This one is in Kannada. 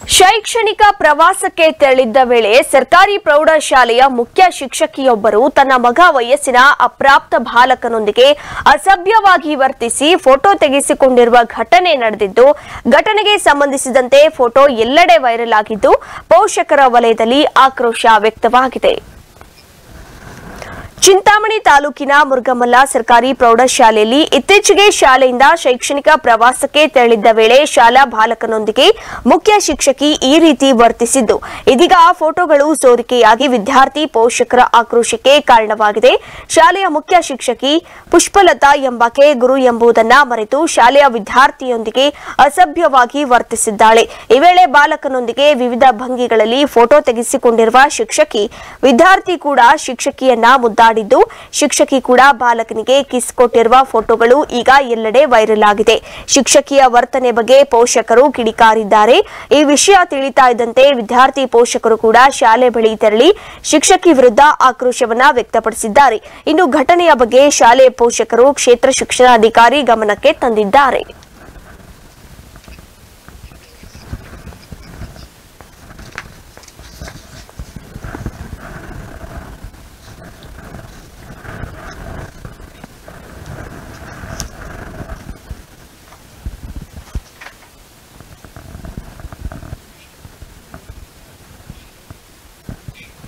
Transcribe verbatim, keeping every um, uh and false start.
ಶೈಕ್ಷಣಿಕ ಪ್ರವಾಸಕ್ಕೆ ತೆರಳಿದ್ದ ವೇಳೆ ಸರ್ಕಾರಿ ಪ್ರೌಢಶಾಲೆಯ ಮುಖ್ಯ ಶಿಕ್ಷಕಿಯೊಬ್ಬರು ತನ್ನ ಮಗ ವಯಸ್ಸಿನ ಅಪ್ರಾಪ್ತ ಬಾಲಕನೊಂದಿಗೆ ಅಸಭ್ಯವಾಗಿ ವರ್ತಿಸಿ ಫೋಟೋ ತೆಗೆಸಿಕೊಂಡಿರುವ ಘಟನೆ ನಡೆದಿದ್ದು, ಘಟನೆಗೆ ಸಂಬಂಧಿಸಿದಂತೆ ಫೋಟೋ ಎಲ್ಲೆಡೆ ವೈರಲ್ ಆಗಿದ್ದು, ಪೋಷಕರ ವಲಯದಲ್ಲಿ ಆಕ್ರೋಶ ವ್ಯಕ್ತವಾಗಿದೆ. ಚಿಂತಾಮಣಿ ತಾಲೂಕಿನ ಮುರುಗಮಲ್ಲ ಸರ್ಕಾರಿ ಪ್ರೌಢಶಾಲೆಯಲ್ಲಿ ಇತ್ತೀಚೆಗೆ ಶಾಲೆಯಿಂದ ಶೈಕ್ಷಣಿಕ ಪ್ರವಾಸಕ್ಕೆ ತೆರಳಿದ್ದ ವೇಳೆ ಶಾಲಾ ಬಾಲಕನೊಂದಿಗೆ ಮುಖ್ಯ ಶಿಕ್ಷಕಿ ಈ ರೀತಿ ವರ್ತಿಸಿದ್ದು, ಇದೀಗ ಆ ಫೋಟೋಗಳು ಸೋರಿಕೆಯಾಗಿ ವಿದ್ಯಾರ್ಥಿ ಪೋಷಕರ ಆಕ್ರೋಶಕ್ಕೆ ಕಾರಣವಾಗಿದೆ. ಶಾಲೆಯ ಮುಖ್ಯ ಶಿಕ್ಷಕಿ ಪುಷ್ಪಲತಾ ಎಂಬಾಕೆ ಗುರು ಎಂಬುದನ್ನ ಮರೆತು ಶಾಲೆಯ ವಿದ್ಯಾರ್ಥಿಯೊಂದಿಗೆ ಅಸಭ್ಯವಾಗಿ ವರ್ತಿಸಿದ್ದಾಳೆ. ಈ ವೇಳೆ ಬಾಲಕನೊಂದಿಗೆ ವಿವಿಧ ಭಂಗಿಗಳಲ್ಲಿ ಫೋಟೋ ತೆಗೆಸಿಕೊಂಡಿರುವ ಶಿಕ್ಷಕಿ ವಿದ್ಯಾರ್ಥಿ ಕೂಡ ಶಿಕ್ಷಕಿಯನ್ನ ಮುದ್ದಾಡಿದ್ದು, ಶಿಕ್ಷಕಿ ಕೂಡ ಬಾಲಕನಿಗೆ ಕಿಸ್ ಕೊಟ್ಟಿರುವ ಫೋಟೋಗಳು ಈಗ ಎಲ್ಲೆಡೆ ವೈರಲ್ ಆಗಿದೆ. ಶಿಕ್ಷಕಿಯ ವರ್ತನೆ ಬಗ್ಗೆ ಪೋಷಕರು ಕಿಡಿಕಾರಿದ್ದಾರೆ. ಈ ವಿಷಯ ತಿಳಿತಾ ಇದ್ದಂತೆ ವಿದ್ಯಾರ್ಥಿ ಪೋಷಕರು ಕೂಡ ಶಾಲೆ ಬಳಿ ತೆರಳಿ ಶಿಕ್ಷಕಿ ವಿರುದ್ಧ ಆಕ್ರೋಶವನ್ನ ವ್ಯಕ್ತಪಡಿಸಿದ್ದಾರೆ. ಇನ್ನು ಘಟನೆಯ ಬಗ್ಗೆ ಶಾಲೆ ಪೋಷಕರು ಕ್ಷೇತ್ರ ಶಿಕ್ಷಣಾಧಿಕಾರಿ ಗಮನಕ್ಕೆ ತಂದಿದ್ದಾರೆ.